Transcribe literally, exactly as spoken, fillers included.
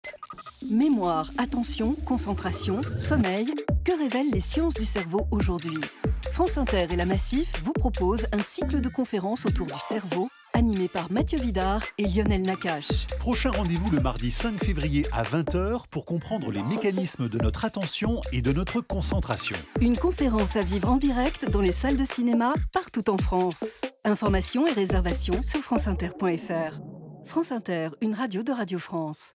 Mémoire, attention, concentration, sommeil, que révèlent les sciences du cerveau aujourd'hui? France Inter et la Massif vous proposent un cycle de conférences autour du cerveau, animé par Mathieu Vidard et Lionel Nakache. Prochain rendez-vous le mardi cinq février à vingt heures pour comprendre les mécanismes de notre attention et de notre concentration. Une conférence à vivre en direct dans les salles de cinéma partout en France. Informations et réservations sur franceinter point F R. France Inter, une radio de Radio France.